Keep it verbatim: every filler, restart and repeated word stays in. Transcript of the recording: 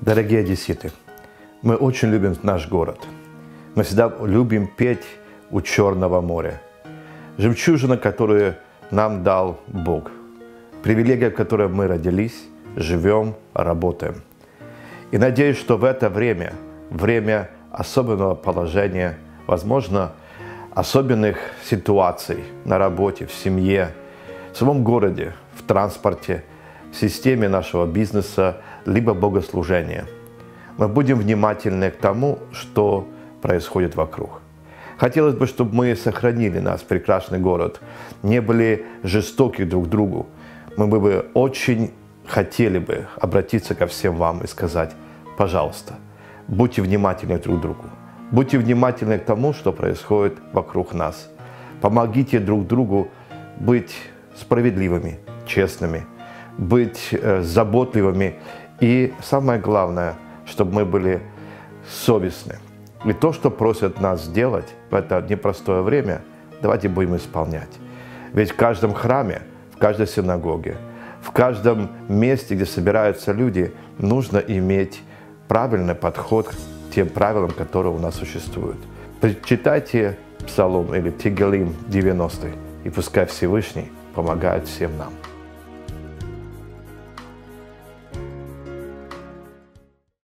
Дорогие одесситы, мы очень любим наш город. Мы всегда любим петь у Черного моря. Жемчужина, которую нам дал Бог. Привилегия, в которой мы родились, живем, работаем. И надеюсь, что в это время, время особенного положения, возможно, особенных ситуаций на работе, в семье, в самом городе, в транспорте, в системе нашего бизнеса, либо богослужения, мы будем внимательны к тому, что происходит вокруг. Хотелось бы, чтобы мы сохранили наш прекрасный город, не были жестоки друг к другу. Мы бы очень хотели бы обратиться ко всем вам и сказать: пожалуйста, будьте внимательны друг к другу. Будьте внимательны к тому, что происходит вокруг нас. Помогите друг другу быть справедливыми, честными, быть э, заботливыми. И самое главное, чтобы мы были совестны. И то, что просят нас сделать в это непростое время, давайте будем исполнять. Ведь в каждом храме, в каждой синагоге, в каждом месте, где собираются люди, нужно иметь правильный подход к тем правилам, которые у нас существуют. Прочитайте Псалом или Тегелим девяностый, и пускай Всевышний помогает всем нам.